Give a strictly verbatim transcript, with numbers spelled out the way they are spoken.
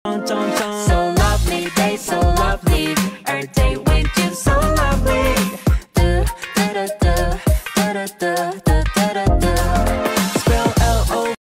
So lovely, they so lovely. Our day with you so lovely. Da da da da da da da da da.